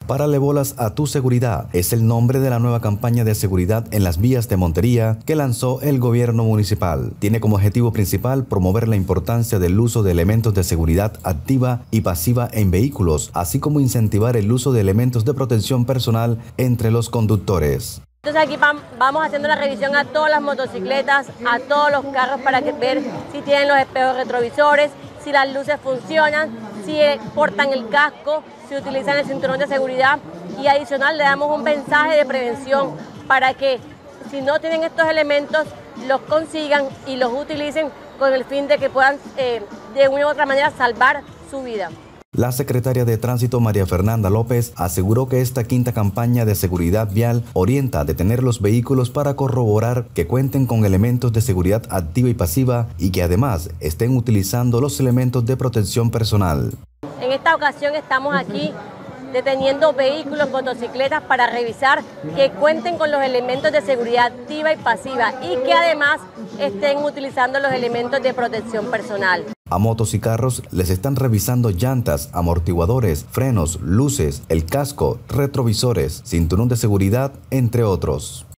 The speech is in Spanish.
Párale bolas a tu seguridad es el nombre de la nueva campaña de seguridad en las vías de Montería que lanzó el gobierno municipal. Tiene como objetivo principal promover la importancia del uso de elementos de seguridad activa y pasiva en vehículos, así como incentivar el uso de elementos de protección personal entre los conductores. Entonces aquí vamos haciendo la revisión a todas las motocicletas, a todos los carros para ver si tienen los espejos retrovisores, si las luces funcionan, si portan el casco, si utilizan el cinturón de seguridad, y adicional le damos un mensaje de prevención para que si no tienen estos elementos los consigan y los utilicen con el fin de que puedan de una u otra manera salvar su vida. La secretaria de Tránsito María Fernanda López aseguró que esta quinta campaña de seguridad vial orienta a detener los vehículos para corroborar que cuenten con elementos de seguridad activa y pasiva y que además estén utilizando los elementos de protección personal. En esta ocasión estamos aquí deteniendo vehículos, motocicletas para revisar que cuenten con los elementos de seguridad activa y pasiva y que además estén utilizando los elementos de protección personal. A motos y carros les están revisando llantas, amortiguadores, frenos, luces, el casco, retrovisores, cinturón de seguridad, entre otros.